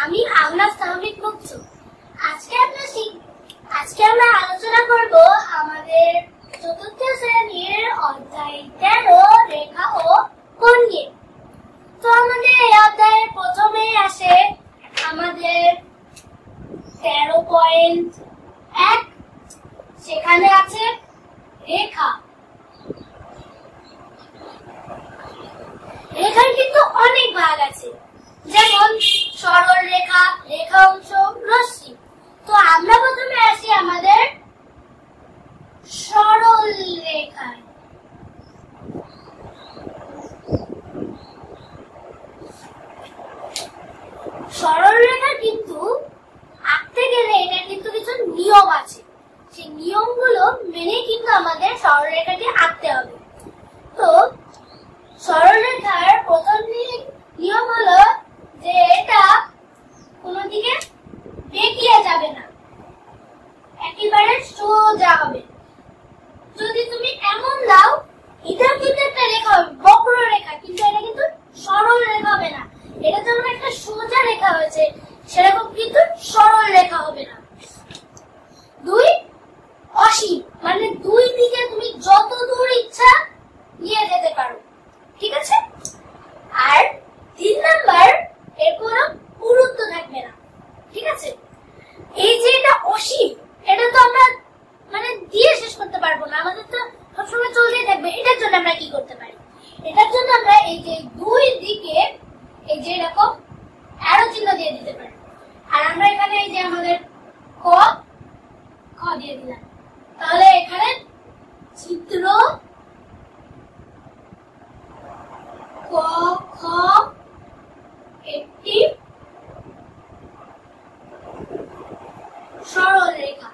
আমি আহনাফ তাহমিদ মুকসুম। আজকে আমরা আলোচনা করব আমাদের চতুর্থ শ্রেণীর অধ্যায় 13 রেখা ও কোণ নিয়ে। তো আমাদের এই অধ্যায়ে প্রথমেই আসে আমাদের 13.1, সেখানে আছে রেখা। রেখার কিন্তু অনেক ভাগ আছে, যেমন সরল রেখা, রেখাংশ, রশ্মি। তো আমরা প্রথমে আসি আমাদের সরল রেখায়। সরল রেখা কিন্তু আঁকতে গেলে এটা কিন্তু কিছু নিয়ম আছে, সেই নিয়মগুলো মেনে কিন্তু আমাদের সরল রেখাটি আঁকতে হবে। তো সরল রেখার প্রথম নিয়ম হলো যে এটা কোনো দিকে বেঁকিয়ে যাবে না, একেবারে সোজা হবে। যদি তুমি এমন দাও, এটা কিন্তু একটা রেখা হবে, বক্র রেখা, কিন্তু এটা কিন্তু সরল রেখা হবে না। এটা যেমন একটা সোজা রেখা হয়েছে, সেরকম কিন্তু সরল রেখা হবে না। 2, অসীম, মানে দুই দিকে তুমি যত দূর ইচ্ছা নিয়ে যেতে পারো, ঠিক আছে। আর 3 নাম্বার, এর কোনো পুরুত্ব থাকবে না, ঠিক আছে। এই যে এটা অসীম, এটা তো আমরা মানে দিয়ে শেষ করতে পারবো না, আমাদের তো সবসময় চলতেই থাকবে। এটার জন্য আমরা কি করতে পারি? এটার জন্য আমরা এই যে দুই দিকে এই যে এরকম অ্যারো চিহ্ন দিয়ে দিতে পারি। আর আমরা এখানে এই যে আমাদের ক দিয়ে দিলাম, তাহলে এখানে চিত্র ক খ একটি সরল রেখা।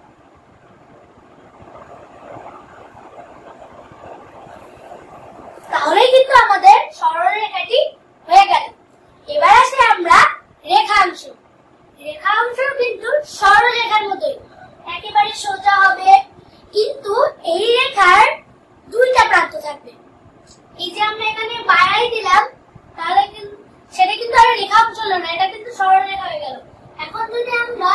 তাহলে কিন্তু আমাদের সরল রেখাটি হয়ে গেল। এবার আসে আমরা রেখাংশ। রেখাংশ কিন্তু সরল রেখার মতোই, একেবারে সোজা হবে, কিন্তু এই রেখার 2টা প্রান্ত থাকবে। এই যে আমরা এখানে বাড়াই দিলাম, তাহলে সেটা কিন্তু আর রেখাংশ হলো না, এটা কিন্তু সরল রেখা হয়ে গেল। এখন যদি আমরা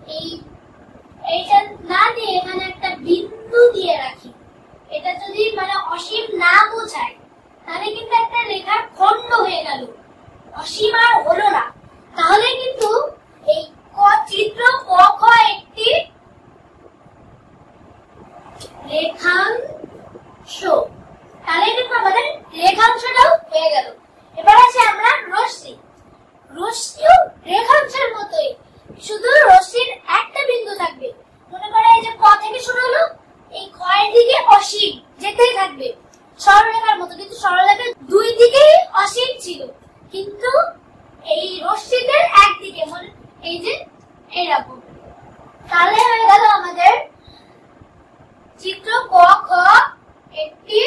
এইটা না দিয়ে এখানে একটা বিন্দু দিয়ে রাখি, এটা যদি মানে অসীম না বোঝায়, তাহলে কিন্তু একটা রেখার খণ্ড হয়ে গেল, অসীম আর হলো না। তাহলে কিন্তু এই চিত্র ক খ একটি রেখাংশ, তাহলে কিন্তু আমাদের রেখাংশটাও হয়ে গেল। এবার আসে আমরা রশ্মি। রশ্মিও রেখাংশের মতোই, শুধু রশ্মির একটা বিন্দু থাকবে। মনে করো এই যে ক থেকে শুরু হলো, এই খ এর দিকে অসীম যেতেই থাকবে, সরলরেখার মতো। কিন্তু সরলরেখার দুই দিকেই অসীম ছিল, কিন্তু এই রশ্মিদের একদিকে, মানে এই যে এইরকম। তাহলে হয়ে গেল আমাদের চিত্র ক খ একটি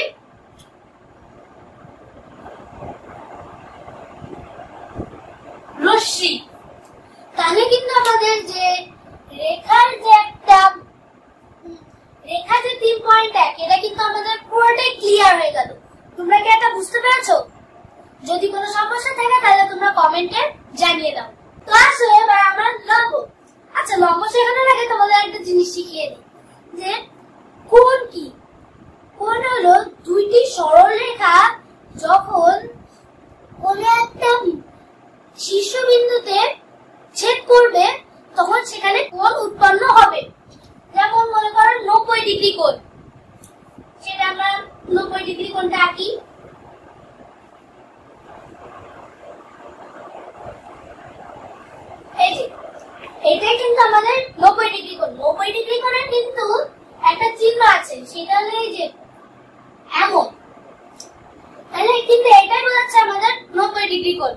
রশ্মি। তাহলে কিন্তু আমাদের যে রেখার যে একটা রেখা যে 3.1, এটা কিন্তু আমাদের পুরোটাই ক্লিয়ার হয়ে গেল। তোমরা কি এটা বুঝতে পেরেছো? যদি কোনো সমস্যা থাকে তাহলে তোমরা কমেন্টে জানিয়ে দাও। তো আসো এবার আমরা লম্ব। আচ্ছা, লম্ব শেখানোর আগে তোমাদের একটা জিনিস শিখিয়ে দিই, যে কোণ কি। কোণ হলো দুইটি সরল রেখা যখন কোনো একটা শীর্ষবিন্দুতে ছেদ করবে, তখন সেখানে কোণ উৎপন্ন হবে। যেমন মনে করো 90 ডিগ্রি কোণ, সেটা আমরা 90 ডিগ্রি কোণটা আঁকি। এই যে এটাই কিন্তু আমাদের 90 ডিগ্রি কোণ। 90 ডিগ্রি কোণের কিন্তু একটা চিহ্ন আছে, সেটা হলো এই যে এমন। তাহলে কিন্তু এটাই বোঝাচ্ছে আমাদের 90 ডিগ্রি কোণ।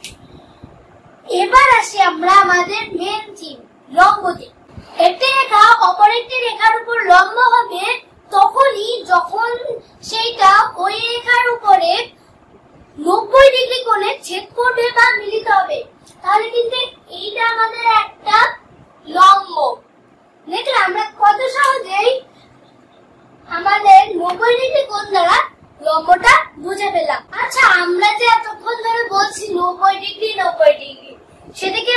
এবার আসি আমরা আমাদের মেন চিহ্ন, লম্বতে। একটি রেখা অপর একটি রেখার উপর লম্ব হবে তখনই যখন সেইটা ওই রেখার উপরে 90 ডিগ্রি কোণে ছেদ করবে বা মিলিত হবে। তাহলে কিন্তু এইটা আমাদের একটা লম্ব। দেখলে আমরা কত সহজেই আমাদের 90 ডিগ্রি কোণ দ্বারা লম্বটা বুঝে পেলাম। আচ্ছা, আমরা যে এতক্ষণ ধরে বলছি 90 ডিগ্রি 90 ডিগ্রি, সেটা কি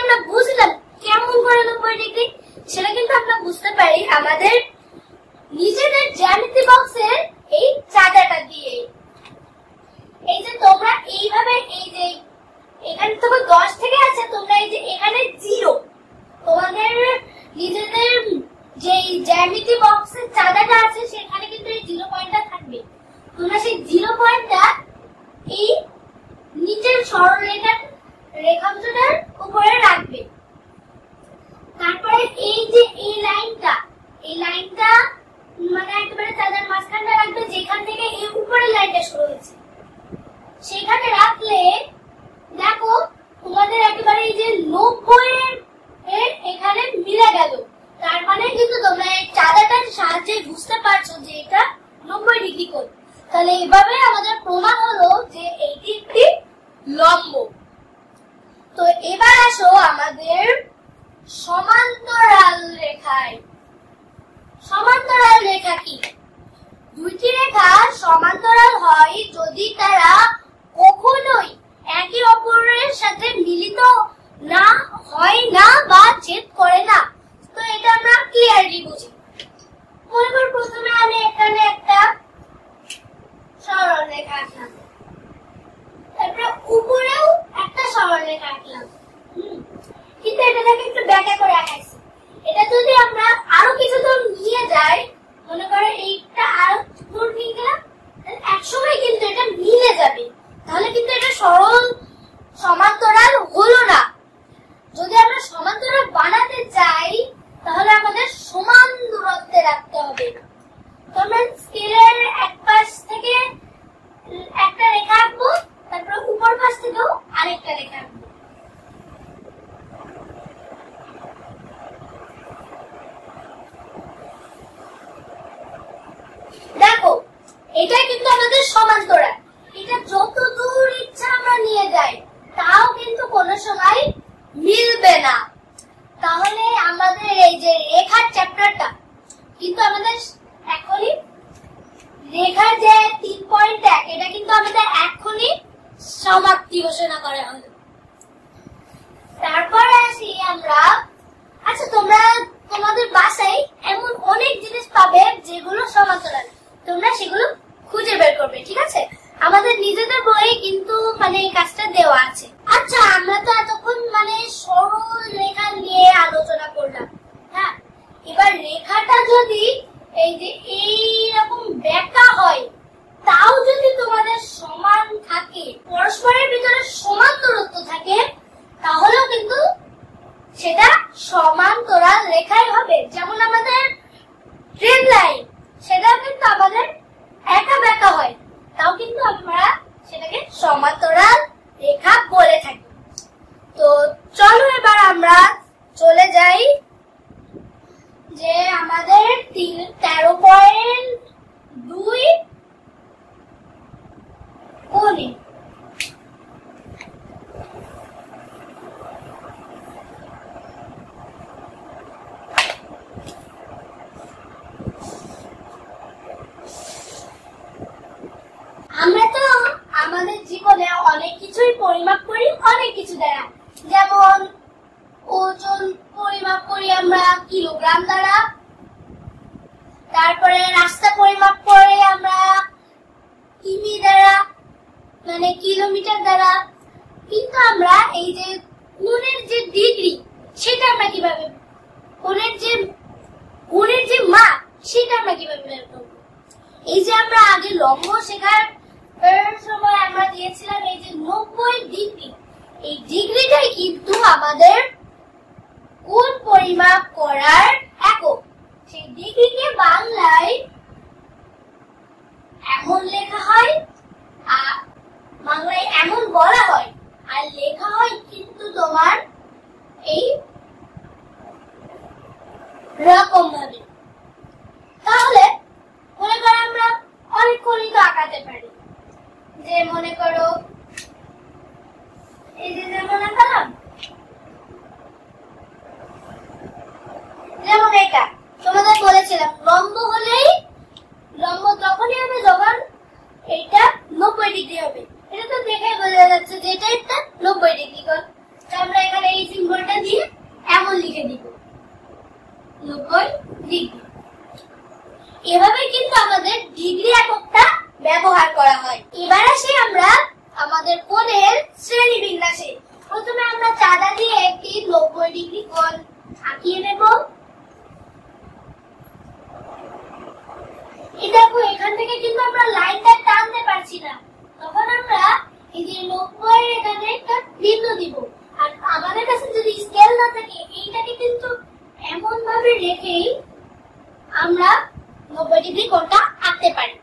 আমরা বুঝলাম কেমন করে 90 ডিগ্রি, সেটা কিন্তু আমরা বুঝতে পারি আমাদের নিজেদের জ্যামিতি বক্সের এই চাঁদাটা দিয়ে। এই যে তোমরা এইভাবে এই যে এখানে তোমার 10 থেকে আছে, তোমরা এই যে এখানে 0, তোমাদের নিজেদের যে জ্যামিতি বক্সের চাঁদাটা আছে সেখানে কিন্তু এই 0 পয়েন্টটা থাকবে। তোমরা সেই 0 পয়েন্টটা এই নিচের সরলরেখার রেখাংশটার উপরে রাখবে। তারপরে এই যে এই লাইনটা মানে একেবারে চাঁদার মাঝখানটা রাখবে, যেখান থেকে এই উপরের লাইনটা শুরু হয়েছে সেখানে রাখলে দেখো তোমাদের একেবারে এই যে 90 এর এখানে মিলে গেল। তার মানে কিন্তু তোমরা এই চাঁদাটার সাহায্যে বুঝতে পারছো যে এটা 90 ডিগ্রি কোণ। তাহলে এভাবে আমাদের প্রমাণ হলো যে এইটি একটি লম্ব। তো এবার আসো আমাদের সমান্তরাল রেখায়। সমান্তরাল রেখা কি? দুইটি রেখা সমান্তরাল হয় যদি তারা কখনোই একে অপরের সাথে মিলিত না হয় না বা ছেদ করে না। তো এটা আমরা ক্লিয়ারলি বুঝি। মনে করো প্রথমে আমি এখানে একটা সরল রেখা আঁকলাম, তারপরে উপরেও একটা সরল রেখা আঁকলাম, কিন্তু এটাকে একটু ব্যাখ্যা করে আঁকাইছি। এটা যদি আমরা আরো কিছু দূর নিয়ে যাই, মনে করো এইটা আরো দূর নিয়ে গেলাম, একসময় কিন্তু এটা মিলে যাবে। তাহলে কিন্তু এটা সরল সমান্তরাল হলো না। যদি আমরা সমান্তরাল বানাতে চাই তাহলে আমাদের সমান দূরত্বে রাখতে হবে। তো আমরা স্কেলের এক পাশ থেকে একটা রেখা আঁকবো, তারপর উপর পাশ থেকেও আরেকটা রেখা আঁকবো। দেখো এটাই কিন্তু আমাদের সমান্তরাল। এটা যত দূর ইচ্ছা আমরা নিয়ে যাই তাও কিন্তু কোনো সময় মিলবে না। তাহলে আমাদের এই যে রেখার চ্যাপ্টারটা কিন্তু আমাদের এখনই রেখার যে 3.1 এটা কিন্তু আমাদের এখনই সমাপ্তি ঘোষণা করা হলো। তারপরে আসি আমরা, আচ্ছা তোমরা তোমাদের বাসায় এমন অনেক জিনিস পাবে যেগুলো সমান্তরাল, তোমরা সেগুলো খুঁজে বের করবে, ঠিক আছে? আমাদের নিজেদের বইয়ে কিন্তু মানে এই কাজটা দেওয়া আছে। আচ্ছা আমরা তো এতক্ষণ মানে সরল রেখা নিয়ে আলোচনা করলাম, হ্যাঁ? এবার রেখাটা যদি এই যে এইরকম বেঁকা হয় তাও যদি তোমাদের সমান থাকে, পরস্পরের ভিতরে সমান দূরত্ব থাকে, তাহলেও কিন্তু সেটা সমান্তরাল রেখাই হবে। যেমন আমাদের ট্রেন লাইন, সেটাও কিন্তু আমাদের একা বেঁকা হয়, তাও কিন্তু আমরা সেটাকে সমান্তরাল রেখা বলে থাকি। তো চলো এবার আমরা চলে যাই যে আমাদের 13.2 কোণে। আমরা তো আমাদের জীবনে অনেক কিছুই পরিমাপ করি অনেক কিছু দ্বারা, যেমন ওজন পরিমাপ করি আমরা কিলোগ্রাম দ্বারা, তারপরে রাস্তা পরিমাপ করে আমরা কিমি দ্বারা মানে কিলোমিটার দ্বারা। কিন্তু আমরা এই যে কোণের যে ডিগ্রি সেটা আমরা কিভাবে, কোণের যে মাপ সেটা আমরা কিভাবে বের করব? এই যে আমরা আগে লম্ব শেখার সময় আমরা দিয়েছিলাম এই যে 90 ডিগ্রি, এই ডিগ্রিটাই কিন্তু আমাদের কোণ পরিমাপ করার একক। সেই ডিগ্রিকে বাংলায় এমন লেখা হয়, বাংলায় এমন বলা হয়, আর লেখা হয় কিন্তু তোমার এই রকম ভাবে। তাহলে মনে করো আমরা অনেক গণিত আঁকাতে পারি, যে মনে করো এই যে যেমন আঁকালাম, যেমন এটা তোমাদের বলেছিলাম লম্ব হলেই, লম্ব তখনই হবে যখন এটা 90 ডিগ্রি হবে। এটা তো দেখে বোঝা যাচ্ছে যে এটা একটা 90 ডিগ্রি কোণ। আমরা এখানে এই সিম্বলটা চাঁদা দিয়ে একটি 90 ডিগ্রি কোণ আঁকিয়ে নেব। এই দেখো এখান থেকে কিন্তু আমরা লাইনটা টানতে পারছি না, তখন আমরা এই যে 90 এর এখানে একটা বিন্দু দিব। আর আমাদের কাছে যদি স্কেল না থাকে এইটাকে কিন্তু এমন ভাবে রেখেই আমরা 90 ডিগ্রি কোণটা আঁকতে পারি।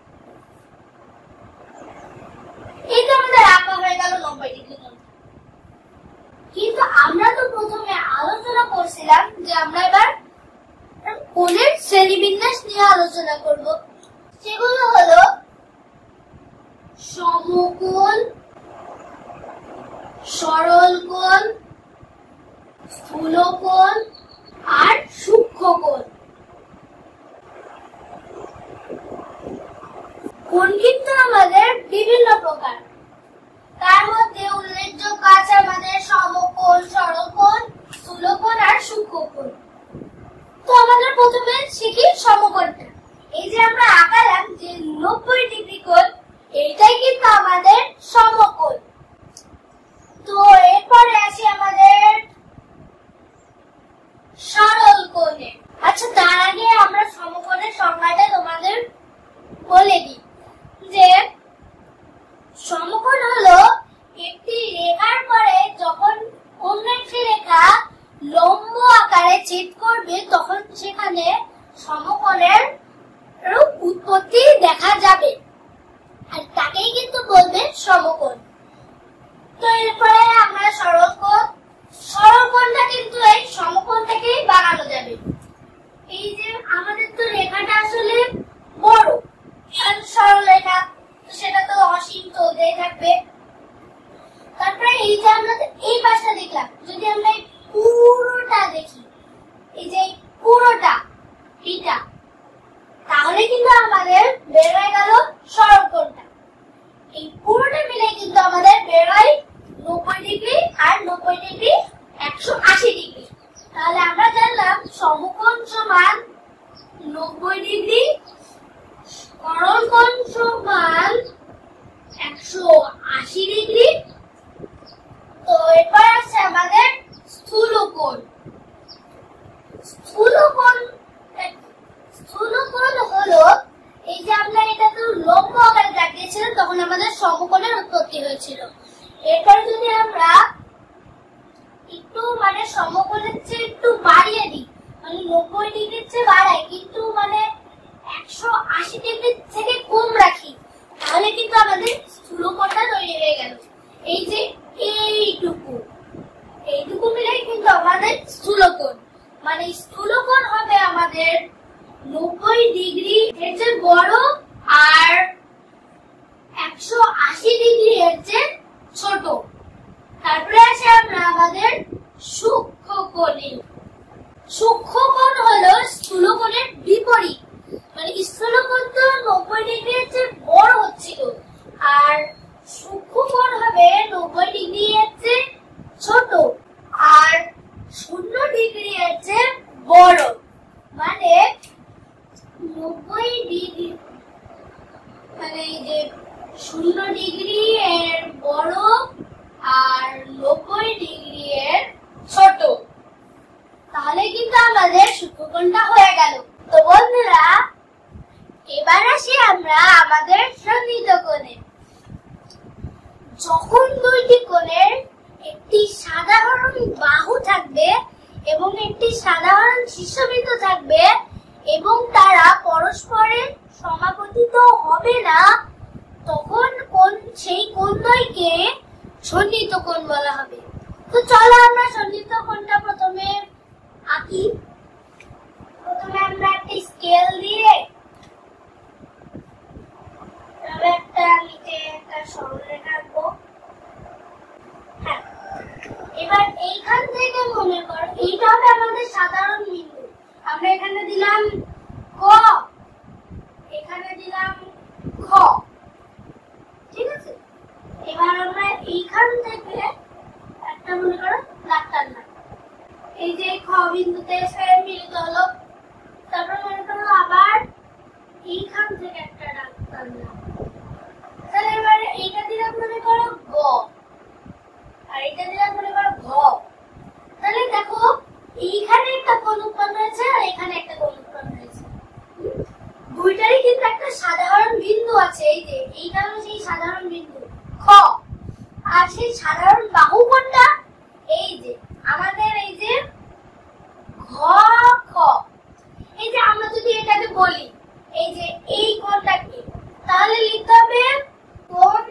এই তো আমাদের আঁকা হয়ে গেল 90 ডিগ্রি কোণ। কিন্তু আমরা তো প্রথমে আলোচনা করছিলাম যে আমরা এবার কোণের শ্রেণীবিন্যাস নিয়ে আলোচনা করব। সেগুলো হলো সমকোণ, সরল কোণ, স্থূলকোণ আর সূক্ষ্মকোণ। কোণ কিন্তু আমাদের বিভিন্ন প্রকার, তার মধ্যে উল্লেখযোগ্য আছে আমাদের সমকোণ, সরল কোণ, স্থূলকোণ আর সূক্ষ্মকোণ। তো আমাদের প্রথমে শিখি সমকোণটা। এই যে আমরা আঁকালাম যে 90 ডিগ্রি কোণ, এইটাই কিন্তু আমাদের সমকোণ। তো এরপরে আসি আমাদের সরল কোণে। আচ্ছা, তার আগে আমরা সমকোণের সংজ্ঞাটা তোমাদের বলে দিই যে সমকোণ হলো একটি রেখার পরে যখন অন্য একটি রেখা লম্ব আকারে ছেদ করবে তখন সেখানে সমকোণের উৎপত্তি দেখা যাবে, আর তাকেই কিন্তু বলবে সমকোণ। তো এরপরে আমরা সরল কোণ। সরল কোণটা কিন্তু এই সমকোণ থেকেই বানানো যাবে। এই যে আমাদের তো রেখাটা আসলে বড়, সরল রেখা, সেটা তো অসীম চলতেই থাকবে। তারপরে এই যে আমরা এই পাশটা দেখলাম, যদি আমরা এই পুরোটা দেখি, এই যে পুরোটা এটা, তাহলে কিন্তু আমাদের বের হয়ে গেল সরল কোণটা। এই পুরোটা মিলে কিন্তু আমাদের বের হয় 90 ডিগ্রি, আর 90 ডিগ্রি 180 ডিগ্রি। তাহলে আমরা জানলাম সমকোণ সমান 90 ডিগ্রি, সরল কোণ সমান 180 ডিগ্রি। তো এরপর আছে আমাদের স্থূলকোণ। স্থূলকোণ হলো এই যে আমরা এটা তো লম্ব আকারে দেখিয়েছিলাম, তখন আমাদের সমকোণের উৎপত্তি হয়েছিল। এরপরে যদি আমরা একটু মানে সমকোণের চেয়ে একটু বাড়িয়ে দিই, মানে 90 ডিগ্রির চেয়ে বাড়াই কিন্তু মানে 180 ডিগ্রি থেকে কম রাখি, তাহলে কিন্তু আমাদের স্থূলকোণটা তৈরি হয়ে গেল। এই যে এইটুকু মিলে কিন্তু আমাদের স্থূলকোণ। মানে স্থূলকোণ হবে আমাদের 90 ডিগ্রি এর চেয়ে বড় আর 180 ডিগ্রি এর চেয়ে ছোট। তারপরে আসে আমরা আমাদের সূক্ষ্মকোণে। সূক্ষ্মকোণ হলো স্থূলকোণের বিপরীত। মানে স্থূলকোণ তো 90 ডিগ্রি এর চেয়ে বড় হচ্ছিল, আর সূক্ষ্মকোণ হবে 90 ডিগ্রি এর চেয়ে ছোট আর 0 ডিগ্রি এর চেয়ে বড়। মানে 90 ডিগ্রি মানে এই যে 0 ডিগ্রি এর বড় আর 90 ডিগ্রি এর ছোট, তাহলে কিন্তু আমাদের সূক্ষ্মকোণটা হয়ে গেল। তো বন্ধুরা, এবার আসি আমরা আমাদের সন্নিহিত কোণে। যখন দুইটি কোণের একটি সাধারণ বাহু থাকবে এবং একটি সাধারণ শীর্ষবৃত্ত থাকবে এবং তারা পরস্পরের সমাপতিত হবে না, তখন সেই কোণদ্বয়কে সন্নিহিত কোণ বলা হবে। তো চলো আমরা সন্নিহিত কোণটা প্রথমে আঁকি। প্রথমে আমরা একটা স্কেল দিয়ে একটা নিচে একটা সরলরেখা আঁকবো। হ্যাঁ, এবার এইখান থেকে মনে করো এইটা হবে আমাদের সাধারণ বিন্দু। আমরা এখানে দিলাম ক, এখানে দিলাম খ, ঠিক আছে। এবার আমরা এইখান থেকে একটা মনে করো দাগ টানলাম, এই যে খ বিন্দুতে এসে মিলিত হলো। তারপর মনে করো আবার এইখান থেকে একটা দাগ টানলাম, তাহলে এবার এইটা দিলাম মনে করো গ, আর এইটা দিলাম মনে করো ঘ। আর সেই সাধারণ বাহু কোনটা? এই যে আমাদের এই যে ঘ খ। এই যে আমরা যদি এটাকে বলি এই যে এই কোণটাকে, তাহলে লিখতে হবে কোণ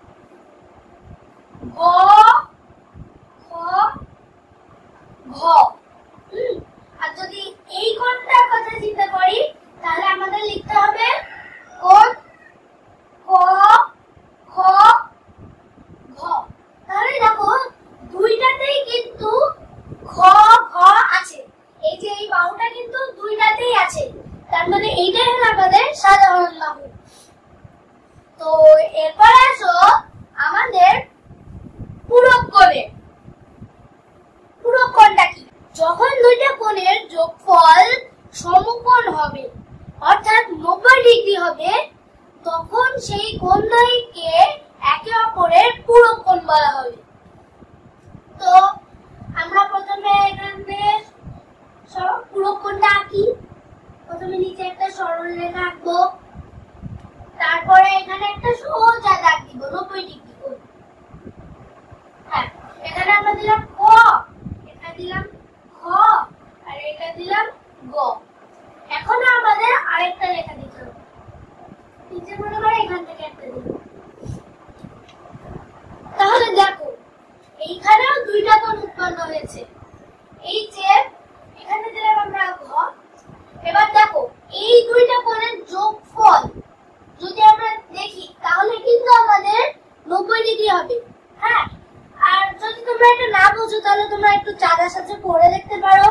গ খ ঘ। আর যদি এই কোণটার কথা চিন্তা করি তাহলে আমাদের লিখতে হবে কোণ ক খ ঘ। তাহলে দেখো দুইটাতেই কিন্তু খ ঘ আছে, এই যে এই বাহুটা কিন্তু দুইটাতেই আছে, তার মানে এইটাই হলো আমাদের সাধারণ বাহু। তো এরপরে আসো আমাদের পূরক কোণে। পূরক কোণটা কি? যখন দুইটা কোণের যোগফল সমকোণ হবে অর্থাৎ 90 ডিগ্রি হবে, তখন সেই কোণদ্বয়কে একে অপরের পূরক কোণ বলা হবে। তো আমরা প্রথমে এখানে পূরক কোণটা আঁকি। প্রথমে নিচে একটা সরল রেখা আঁকবো, তারপরে এখানে একটা সোজা দাগ দিব 90 ডিগ্রি কোণ। হ্যাঁ, এখানে আমরা দিলাম ক, এটা দিলাম খ, আর এটা দিলাম গ। এখন আমাদের আরেকটা রেখা দিতে হবে। নিচে মনে করে এখান থেকে একটা দিব। তাহলে দেখো এইখানেও দুইটা কোণ উৎপন্ন হয়েছে। এই যে এখানে দিলাম আমরা ঘ। এবার দেখো এই দুইটা কোণের যোগফল যদি আমরা দেখি তাহলে কিন্তু আমাদের 90 ডিগ্রি হবে। হ্যাঁ, আর যদি তোমরা এটা না বুঝো তাহলে তোমরা একটু চাঁদার সাথে করে দেখতে পারো।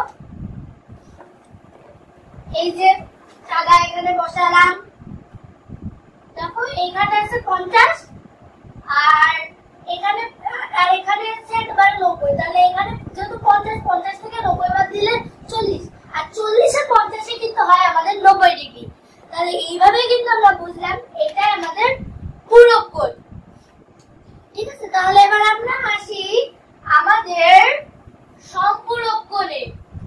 এই যে চাঁদা এখানে বসালাম, দেখো এইখানে আছে 50 আর এখানে আছে একবার 90। তাহলে এখানে যেহেতু 50 থেকে 90 বাদ দিলে 40, আর 40 আর 50 কিন্তু হয় আমাদের 90 ডিগ্রি। তাহলে এইভাবে কিন্তু আমরা বুঝলাম এটাই আমাদের পূরক কোণ। ঠিক আছে, তাহলে এবার আমরা আসি আমাদের সম্পূরক কোণে।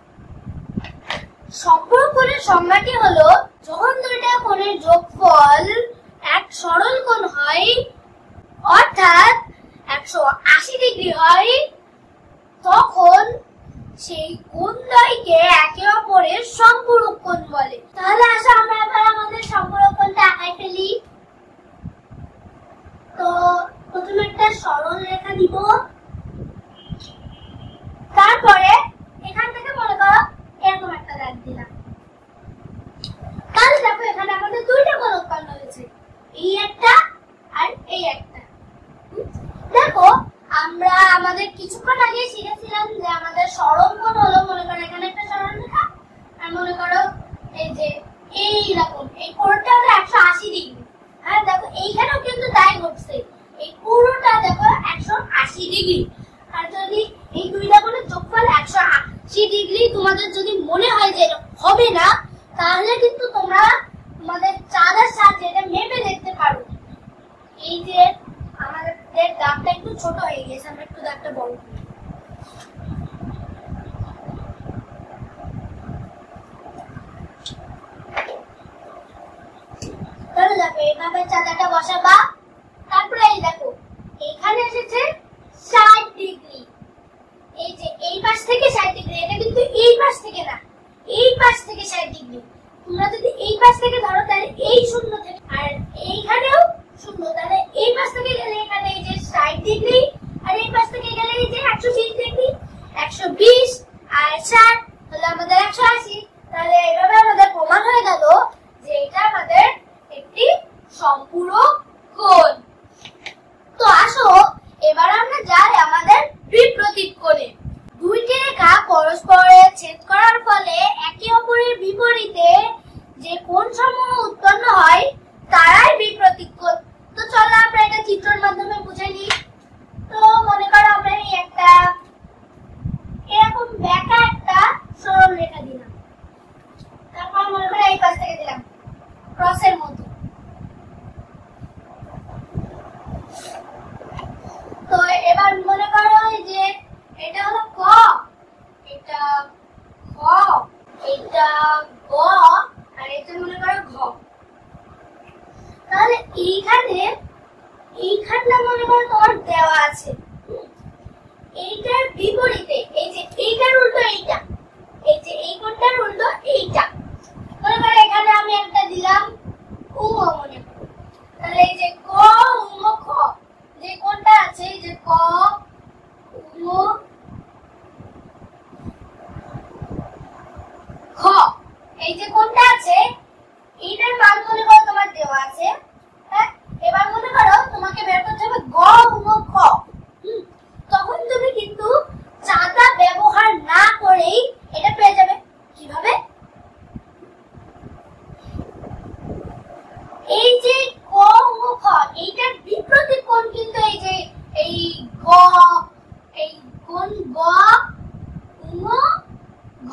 সম্পূরক কোণের সংজ্ঞাটি হলো যখন দুইটা কোণের যোগফল এক সরল কোণ হয় অর্থাৎ 180 ডিগ্রি হয়, তখন সেই কোণদ্বয়কে একে অপরের সম্পূরক কোণ বলে। তাহলে আসো আমরা এবার আমাদের সম্পূরক কোণটা আঁকাই ফেলি। তো প্রথমে একটা সরল রেখা দিব, তারপরে এখান থেকে মনে করো এরকম একটা দাগ দিলাম। তাহলে দেখো এখানে আমাদের দুইটা কোণ উৎপন্ন হয়েছে, এই একটা আর এই একটা। দেখো আমরা আমাদের কিছুক্ষণ আগে শিখেছিলাম যে আমাদের সরল কোণ হলো, মনে করো এখানে একটা সরল রেখা আর মনে করো এই যে এইরকম এই কোণটা হলো 180 ডিগ্রি। হ্যাঁ, দেখো এইখানেও কিন্তু তাই ঘটছে, এই পুরোটা দেখো 180 ডিগ্রি। আর যদি এই দুইটা কোণের যোগফল 180 ডিগ্রি তোমাদের যদি মনে হয় যে হবে না, তাহলে কিন্তু তোমরা তোমাদের চাঁদার সাহায্যে এটা মেপে দেখতে পারো। এই যে আমাদের দাগটা একটু ছোট হয়ে গেছে, আমরা একটু দাগটা বড় করি। তাহলে দেখো এইভাবে চাঁদাটা বসাবা, তারপরে এই দেখো এখানে এসেছে 60 ডিগ্রি। এই যে এই পাশ থেকে 60 ডিগ্রি, এটা কিন্তু এই পাশ থেকে না, এই পাশ থেকে 60 ডিগ্রি। তোমরা যদি এই পাশ থেকে ধরো তাহলে এই শূন্য থেকে, আর এইখানেও শূন্য, তাহলে এই পাশ থেকে গেলে এখানে এই যে 60 ডিগ্রি, আর এই পাশ থেকে গেলে এই যে 120 ডিগ্রি। 120 আর 60 হলো আমাদের 180। তাহলে এভাবে আমাদের প্রমাণ হয়ে গেল যে এটা আমাদের একটি সম্পূরক কোণ। তো আসো এবার আমরা যাই আমাদের বিপরীত কোণে। দুইটি রেখা পরস্পরের ছেদ করার ফলে একে অপরের বিপরীতে যে কোণসমূহ উৎপন্ন হয় তারাই বিপরীত কোণ। তো চলো আমরা এটা চিত্রের মাধ্যমে বুঝে নিই। তো মনে করো আমরা এই একটা এরকম বেঁকা একটা আছে এইটার বিপরীতে এই যে এইটার উল্টো এইটা, এই যে এই কোণটার উল্টো এইটা। মনে করো এখানে আমি একটা দিলাম উ মনে করো, তাহলে এই যে ক উম খ যে কোণটা আছে, এই যে ক উম খ এই যে কোণটা আছে এইটার মান মনে করো তোমার দেওয়া আছে। হ্যাঁ, এবার মনে করো তোমাকে বের করতে হবে গ উম খ। তখন তুমি কিন্তু চাঁদা ব্যবহার না করেই এটা পেয়ে যাবে। কিভাবে? এই যে ক উম খ এইটার বিপরীত কোণ কিন্তু এই যে এই গ, এই কোণ গ উম ঘ।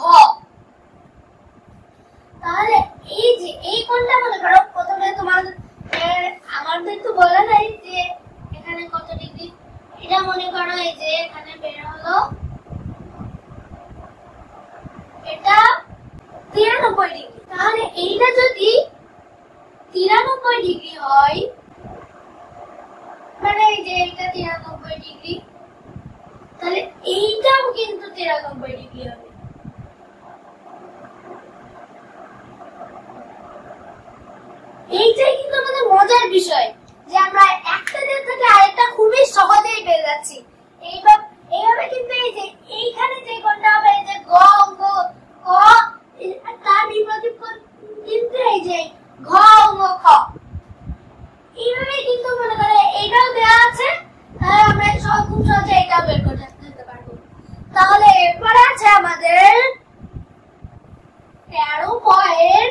তাহলে এই যে এই কোণটা মনে করো প্রথমে তোমার আমাদের তো বলা নাই যে এখানে কত ডিগ্রি, এটা মনে করো এই যে এখানে বের হলো এটা 93 ডিগ্রি। তাহলে এইটা যদি 93 ডিগ্রি হয়, মানে এই যে এটা 93 ডিগ্রি, তাহলে এইটাও কিন্তু 93 ডিগ্রি হবে। এইটাই কিন্তু আমাদের মজার বিষয় যে আমরা একটা দিক থেকে আরেকটা খুবই সহজেই পেয়ে যাচ্ছি। এইভাবে কিন্তু এই যে এইখানে যে কোণটা হবে এই যে গ অঙ্গ ক, তার বিপরীত কোণ কিন্তু এই যে ঘ অঙ্গ খ। এইভাবে কিন্তু মনে করে এইটাও দেওয়া আছে, তাহলে আমরা খুব সহজে এটাও বের করতে পারবো। তাহলে এরপরে আছে আমাদের 13.3।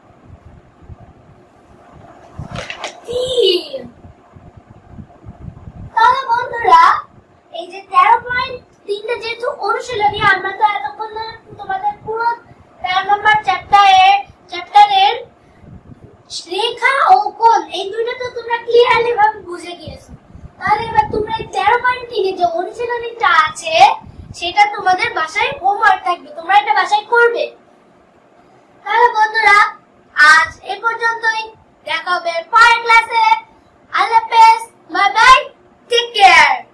তাহলে বন্ধুরা এই যে 13.3টা যেহেতু অনুশীলনী, আমরা তো এতক্ষণ তোমাদের পুরো 13 নম্বর চ্যাপ্টারের রেখা ও কোণ এই দুইটা তো তোমরা ক্লিয়ারলি ভাবে বুঝে গিয়েছো। তাহলে এবার তোমরা এই 13.3 যে অনুশীলনীটা আছে সেটা তোমাদের বাসায় হোমওয়ার্ক থাকবে, তোমরা এটা বাসায় করবে। তাহলে বন্ধুরা আজ এ পর্যন্তই, দেখা হবে পরের ক্লাসে। আল্লাহ হাফেজ, বাই বাই, টেক কেয়ার।